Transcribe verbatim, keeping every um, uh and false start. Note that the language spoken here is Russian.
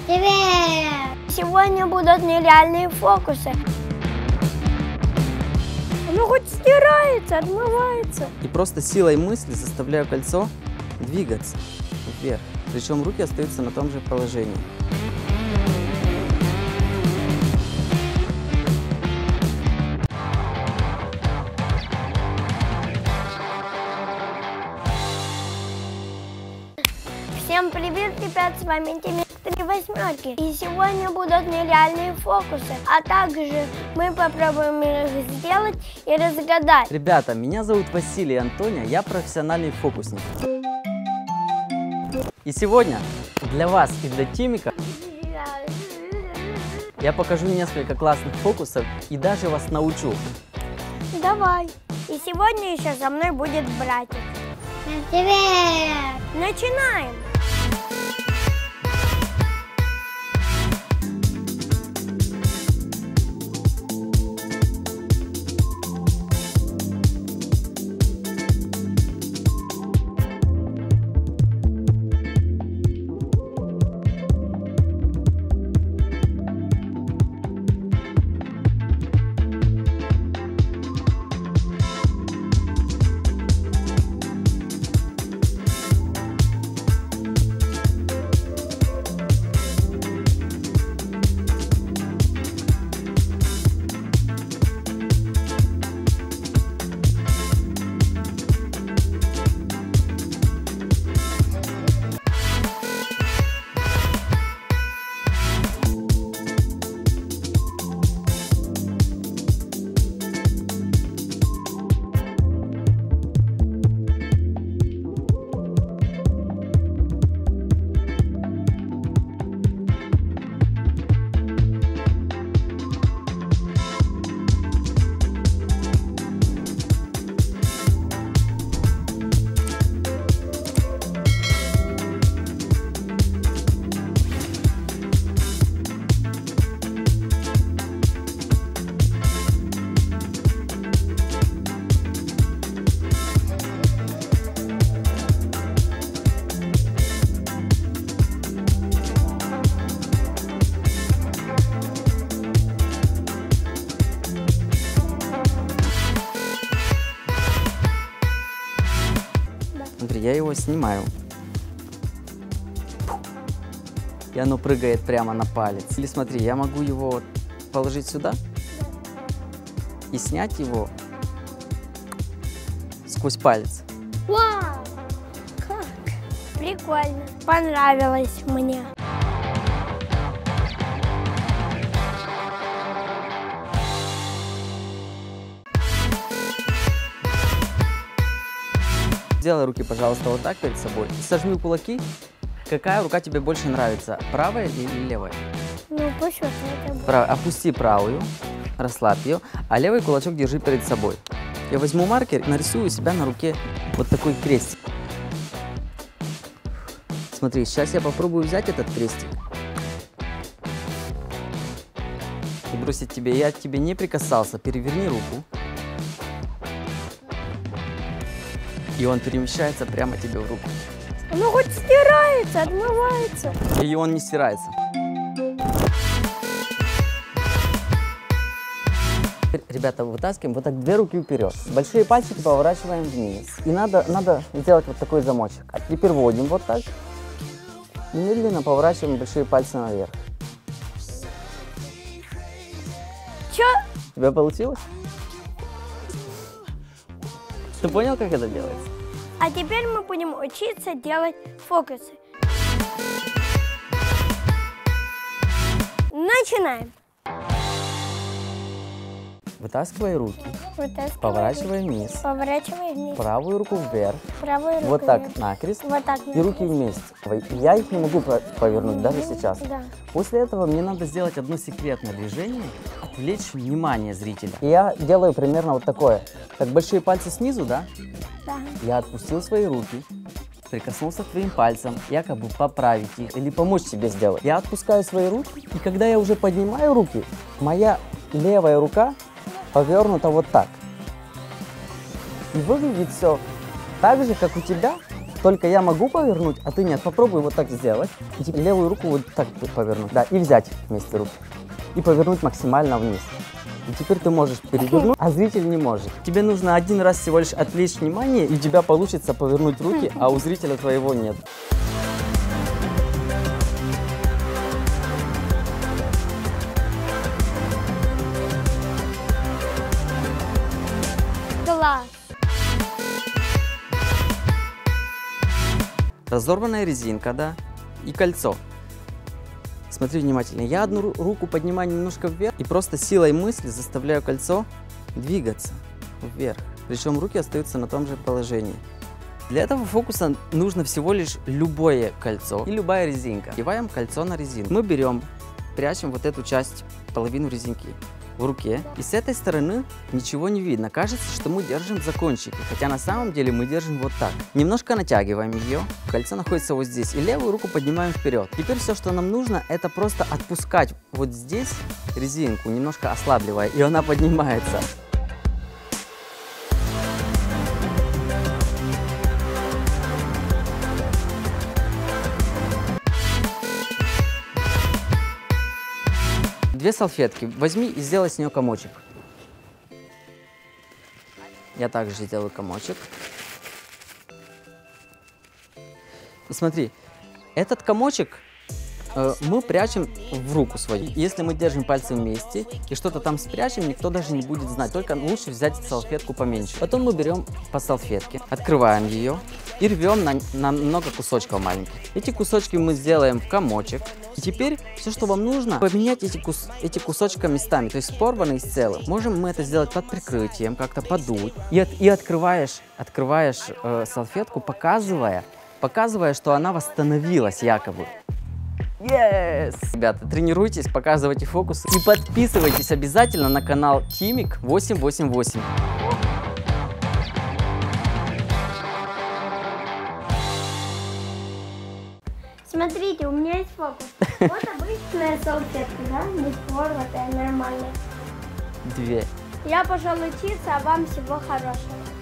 Привет! Сегодня будут нереальные фокусы. Оно хоть стирается, отмывается. И просто силой мысли заставляю кольцо двигаться вверх. Причем руки остаются на том же положении. Всем привет, ребят, с вами Тимир три восьмерки. И сегодня будут нереальные фокусы, а также мы попробуем их сделать и разгадать. Ребята, меня зовут Василий Антония, я профессиональный фокусник. И сегодня для вас и для Тимика я покажу несколько классных фокусов и даже вас научу. Давай. И сегодня еще со мной будет братик. Привет! Начинаем! Смотри, я его снимаю. И оно прыгает прямо на палец. Или смотри, я могу его положить сюда и снять его сквозь палец. Вау! Как? Прикольно. Понравилось мне. Сделай руки, пожалуйста, вот так перед собой. Сожми кулаки. Какая рука тебе больше нравится? Правая или левая? Ну, пусть вот это будет. Прав... Опусти правую, расслабь ее, а левый кулачок держи перед собой. Я возьму маркер и нарисую у себя на руке вот такой крестик. Смотри, сейчас я попробую взять этот крестик и бросить тебе. Я к тебе не прикасался. Переверни руку. И он перемещается прямо тебе в руку. Оно хоть стирается, отмывается. И он не стирается. Ребята, вытаскиваем вот так две руки вперед. Большие пальчики поворачиваем вниз. И надо, надо сделать вот такой замочек. А теперь вводим вот так. И медленно поворачиваем большие пальцы наверх. Чё? У тебя получилось? Ты понял, как это делается? А теперь мы будем учиться делать фокусы. Начинаем. Вытаскивай руки. Вытаскивай Поворачивай руки. вниз. Поворачивай вниз. Правую руку вверх. Правую руку Вот так вверх. накрест. Вот так И руки вместе. Я их не могу повернуть даже сейчас. Да. После этого мне надо сделать одно секретное движение, отвлечь внимание зрителя. И я делаю примерно вот такое. Так, большие пальцы снизу, да? Да. Я отпустил свои руки, прикоснулся к твоим пальцам, якобы поправить их или помочь тебе сделать. Я отпускаю свои руки, и когда я уже поднимаю руки, моя левая рука повернута вот так. И выглядит все так же, как у тебя, только я могу повернуть, а ты нет. Попробуй вот так сделать. И теперь левую руку вот так повернуть. Да, и взять вместе руки. И повернуть максимально вниз. И теперь ты можешь перевернуть, а зритель не может. Тебе нужно один раз всего лишь отвлечь внимание, и у тебя получится повернуть руки, а у зрителя твоего нет. Класс. Разорванная резинка, да, и кольцо. Смотри внимательно. Я одну ру руку поднимаю немножко вверх и просто силой мысли заставляю кольцо двигаться вверх. Причем руки остаются на том же положении. Для этого фокуса нужно всего лишь любое кольцо и любая резинка. Одеваем кольцо на резинку. Мы берем, прячем вот эту часть, половину резинки в руке. И с этой стороны ничего не видно. Кажется, что мы держим за кончики, хотя на самом деле мы держим вот так. Немножко натягиваем ее. Кольцо находится вот здесь. И левую руку поднимаем вперед. Теперь все, что нам нужно, это просто отпускать вот здесь резинку, немножко ослабливая, и она поднимается. Две салфетки. Возьми и сделай с нее комочек. Я также сделаю комочек. И смотри, этот комочек э, мы прячем в руку свою. Если мы держим пальцы вместе и что-то там спрячем, никто даже не будет знать. Только лучше взять салфетку поменьше. Потом мы берем по салфетке, открываем ее и рвем на, на много кусочков маленьких. Эти кусочки мы сделаем в комочек. И теперь все, что вам нужно, поменять эти, кус эти кусочки местами, то есть порванные с целым. Можем мы это сделать под прикрытием, как-то подуть. И, от, и открываешь, открываешь э, салфетку, показывая, показывая, что она восстановилась якобы. Yes! Ребята, тренируйтесь, показывайте фокусы и подписывайтесь обязательно на канал Тимик восемь восемь восемь. Смотрите, у меня есть фокус. Вот обычная салфетка, да? Не порватая, нормальная. Две. Я пошел учиться, а вам всего хорошего.